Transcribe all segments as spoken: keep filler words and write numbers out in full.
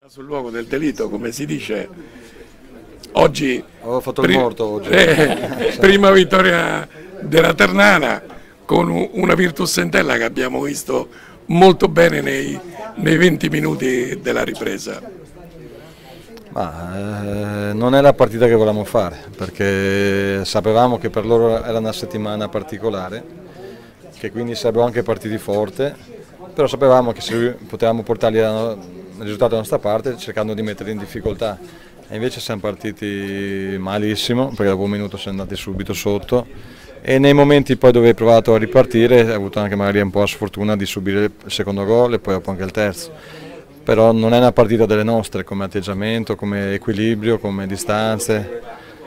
Sul luogo del delitto, come si dice, oggi, ho fatto il morto oggi. Eh, prima vittoria della Ternana con una Virtus Entella che abbiamo visto molto bene nei, nei venti minuti della ripresa. Ma, eh, non è la partita che volevamo fare, perché sapevamo che per loro era una settimana particolare, che quindi sarebbero anche partiti forte, però sapevamo che se potevamo portarli al risultato dalla nostra parte cercando di metterli in difficoltà, e invece siamo partiti malissimo, perché dopo un minuto siamo andati subito sotto, e nei momenti poi dove hai provato a ripartire hai avuto anche magari un po' la sfortuna di subire il secondo gol e poi dopo anche il terzo. Però non è una partita delle nostre come atteggiamento, come equilibrio, come distanze,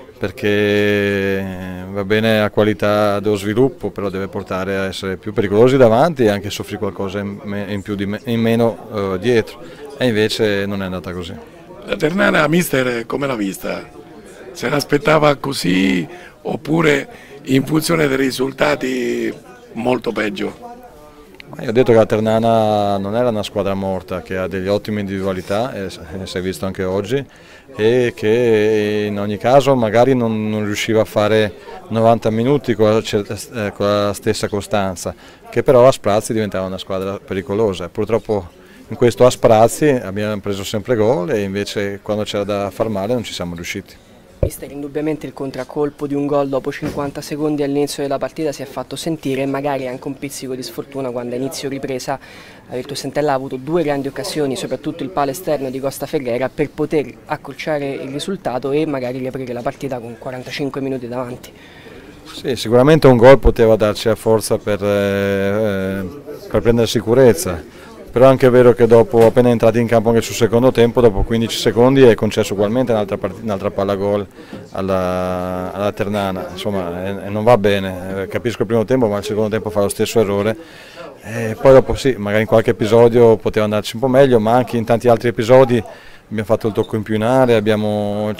perché va bene la qualità dello sviluppo, però deve portare a essere più pericolosi davanti e anche soffrire qualcosa in, più di me, in meno uh, dietro, e invece non è andata così. La Ternana, mister, come l'ha vista? Se l'aspettava così oppure in funzione dei risultati molto peggio? Io ho detto che la Ternana non era una squadra morta, che ha delle ottime individualità, e si è visto anche oggi, e che in ogni caso magari non, non riusciva a fare novanta minuti con la, con la stessa costanza, che però a sprazzi diventava una squadra pericolosa. Purtroppo in questo a sprazzi abbiamo preso sempre gol e invece quando c'era da far male non ci siamo riusciti. Mister, indubbiamente il contraccolpo di un gol dopo cinquanta secondi all'inizio della partita si è fatto sentire, e magari anche un pizzico di sfortuna quando a inizio ripresa la Virtus Entella ha avuto due grandi occasioni, soprattutto il palo esterno di Costa Ferreira, per poter accorciare il risultato e magari riaprire la partita con quarantacinque minuti davanti. Sì, sicuramente un gol poteva darci la forza per, eh, per prendere sicurezza. Però è anche vero che dopo, appena entrati in campo anche sul secondo tempo, dopo quindici secondi è concesso ugualmente un'altra, un'altra palla gol alla, alla Ternana, insomma e, e non va bene, capisco il primo tempo ma il secondo tempo fa lo stesso errore, e poi dopo sì, magari in qualche episodio poteva andarci un po' meglio, ma anche in tanti altri episodi abbiamo fatto il tocco in più in area, abbiamo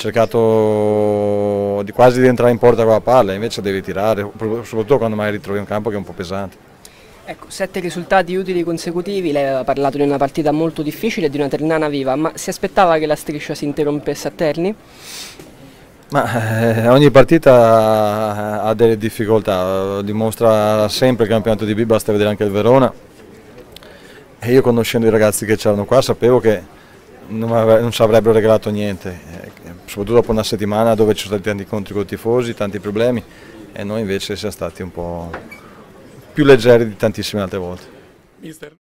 cercato di quasi di entrare in porta con la palla, invece devi tirare, soprattutto quando magari trovi un campo che è un po' pesante. Ecco, sette risultati utili consecutivi, lei aveva parlato di una partita molto difficile e di una Ternana viva, ma si aspettava che la striscia si interrompesse a Terni? Ma, eh, ogni partita ha delle difficoltà, dimostra sempre il campionato di B, basta vedere anche il Verona, e io conoscendo i ragazzi che c'erano qua sapevo che non, non ci avrebbero regalato niente, eh, soprattutto dopo una settimana dove ci sono stati tanti incontri con i tifosi, tanti problemi, e noi invece siamo stati un po' più leggeri di tantissime altre volte. Mister.